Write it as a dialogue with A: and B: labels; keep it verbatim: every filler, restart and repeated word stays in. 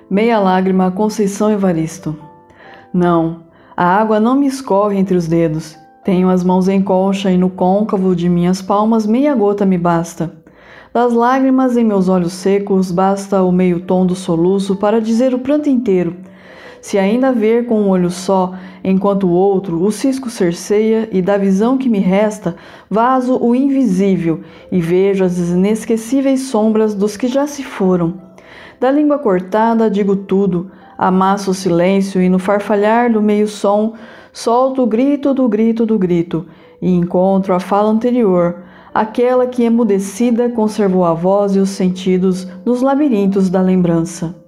A: Meia lágrima a Conceição Evaristo. Não, a água não me escorre entre os dedos. Tenho as mãos em concha e no côncavo de minhas palmas meia gota me basta. Das lágrimas em meus olhos secos basta o meio tom do soluço para dizer o pranto inteiro. Se ainda ver com um olho só, enquanto o outro o cisco cerceia e da visão que me resta vazo o invisível e vejo as inesquecíveis sombras dos que já se foram. Da língua cortada digo tudo, amasso o silêncio e no farfalhar do meio som solto o grito do grito do grito e encontro a fala anterior, aquela que emudecida conservou a voz e os sentidos nos labirintos da lembrança.